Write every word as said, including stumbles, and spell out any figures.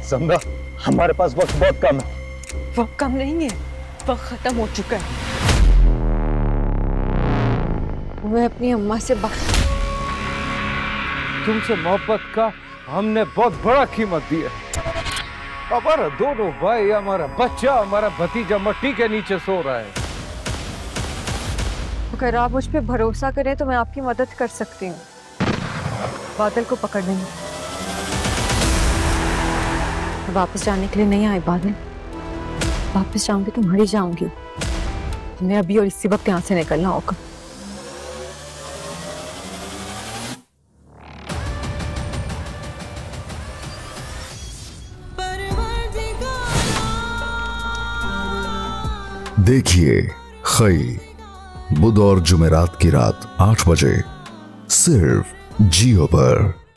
समझा, हमारे पास वक्त बहुत कम है। वक्त कम नहीं है, वक्त खत्म हो चुका है। मैं अपनी अम्मा से बात, तुमसे मोहब्बत का हमने बहुत बड़ा कीमत दिया। हमारा दोनों भाई, हमारा बच्चा, हमारा भतीजा मट्टी के नीचे सो रहा है। अगर आप मुझ पे भरोसा करें तो मैं आपकी मदद कर सकती हूँ। बादल को पकड़ने में। वापस जाने के लिए नहीं आए बादल, वापस जाऊंगी तो मर ही जाऊंगी। हमें अभी और इसी वक्त यहाँ से निकलना होगा। देखिए खई बुध और जुमेरात की रात आठ बजे सिर्फ जियो पर।